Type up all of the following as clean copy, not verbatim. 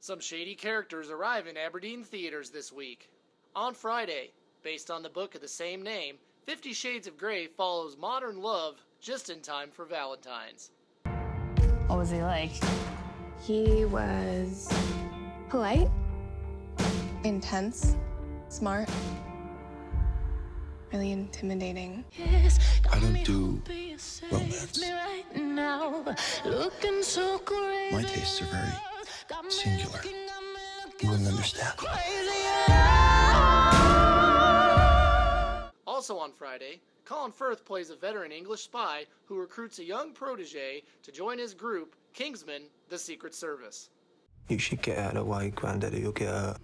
Some shady characters arrive in Aberdeen theaters this week. On Friday, based on the book of the same name, 50 Shades of Grey follows modern love just in time for Valentine's. What was he like? He was polite, intense, smart, really intimidating. I don't do romance. My tastes are very singular. You wouldn't understand. Also on Friday, Colin Firth plays a veteran English spy who recruits a young protege to join his group, Kingsman, the Secret Service. You should get out of the way, Granddaddy, you'll get hurt.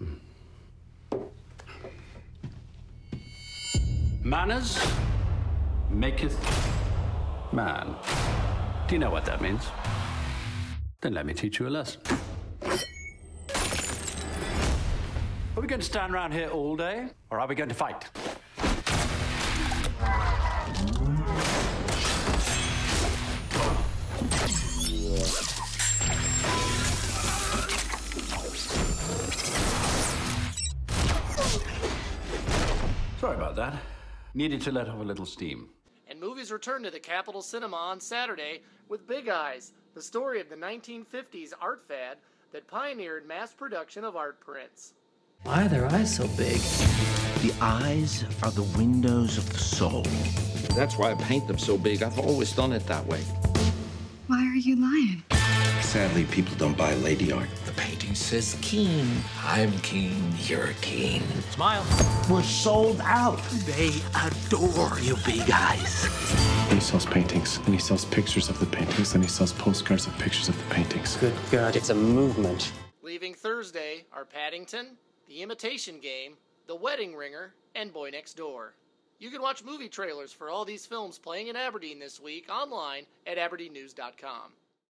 Manners maketh man. Do you know what that means? Then let me teach you a lesson. Are we going to stand around here all day, or are we going to fight? Sorry about that. Needed to let off a little steam. And movies return to the Capitol Cinema on Saturday with Big Eyes, the story of the 1950s art fad that pioneered mass production of art prints. Why are their eyes so big? The eyes are the windows of the soul. That's why I paint them so big. I've always done it that way. Why are you lying? Sadly, people don't buy lady art. The painting says keen. I'm keen, you're keen. Smile. We're sold out. They adore you, Big Eyes. He sells paintings, and he sells pictures of the paintings, and he sells postcards of pictures of the paintings. Good God, it's a movement. Leaving Thursday are Paddington, The Imitation Game, The Wedding Ringer, and Boy Next Door. You can watch movie trailers for all these films playing in Aberdeen this week online at aberdeennews.com.